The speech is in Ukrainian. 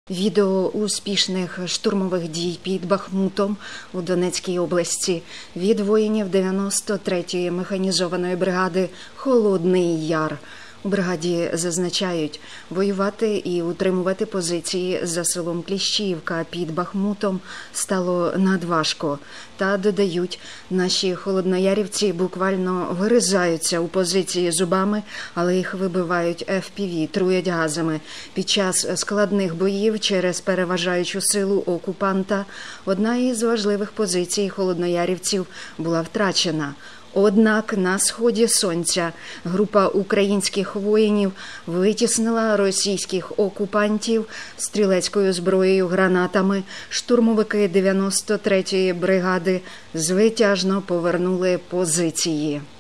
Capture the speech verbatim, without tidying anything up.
Відео успішних штурмових дій під Бахмутом у Донецькій області від воїнів дев'яносто третьої механізованої бригади «Холодний Яр». У бригаді зазначають, воювати і утримувати позиції за селом Кліщіївка під Бахмутом стало надважко. Та додають, наші холодноярівці буквально виризаються у позиції зубами, але їх вибивають еф пі ві, труять газами. Під час складних боїв через переважаючу силу окупанта одна із важливих позицій холодноярівців була втрачена. Однак на сході сонця група українських воїнів витіснила російських окупантів стрілецькою зброєю, гранатами. Штурмовики дев'яносто третьої бригади звитяжно повернули позиції.